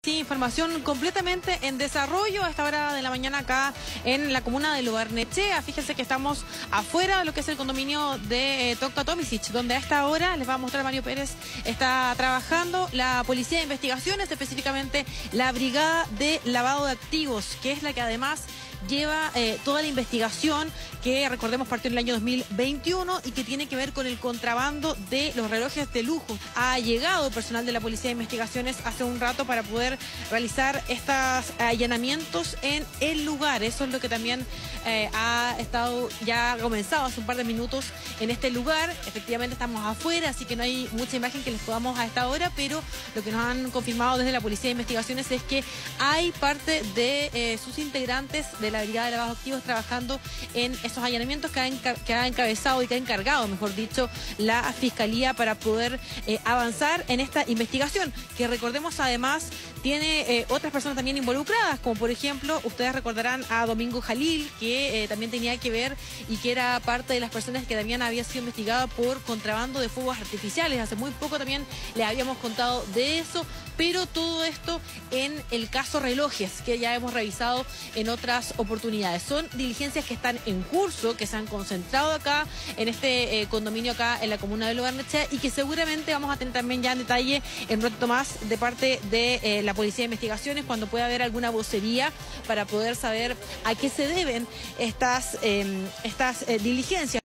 Sí, información completamente en desarrollo a esta hora de la mañana acá en la comuna de Lubarnechea. Fíjense que estamos afuera de lo que es el condominio de Tocta Tomisic, donde a esta hora, les va a mostrar Mario Pérez, está trabajando la Policía de Investigaciones, específicamente la Brigada de Lavado de Activos, que es la que además lleva toda la investigación que, recordemos, partió en el año 2021 y que tiene que ver con el contrabando de los relojes de lujo. Ha llegado personal de la Policía de Investigaciones hace un rato para poder realizar estos allanamientos en el lugar. Eso es lo que también ha comenzado hace un par de minutos en este lugar. Efectivamente estamos afuera, así que no hay mucha imagen que les podamos a esta hora, pero lo que nos han confirmado desde la Policía de Investigaciones es que hay parte de sus integrantes de la Brigada de Lavado de Activos trabajando en esos allanamientos que ha encabezado y que ha encargado, mejor dicho, la Fiscalía para poder avanzar en esta investigación, que recordemos además tiene otras personas también involucradas, como por ejemplo, ustedes recordarán a Domingo Jalil, que también tenía que ver y que era parte de las personas que también había sido investigada por contrabando de fuegos artificiales. Hace muy poco también le habíamos contado de eso, pero todo esto en el caso relojes, que ya hemos revisado en otras oportunidades. Son diligencias que están en curso, que se han concentrado acá en este condominio acá en la comuna de Lubarnechea y que seguramente vamos a tener también ya en detalle en un rato más de parte de la Policía de Investigaciones cuando pueda haber alguna vocería para poder saber a qué se deben estas diligencias.